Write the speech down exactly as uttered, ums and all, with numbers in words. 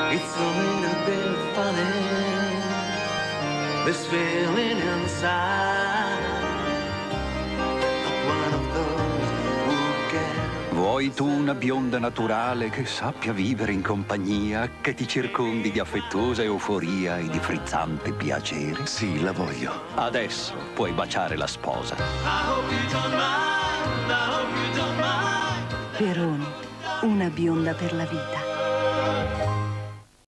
It's a little bit funny, this feeling inside of one of those who can. Vuoi tu una bionda naturale che sappia vivere in compagnia, che ti circondi di affettuosa euforia e di frizzante piacere? Sì, la voglio. Adesso puoi baciare la sposa. I hope you don't mind, I hope you don't mind. Peroni, una bionda per la vita.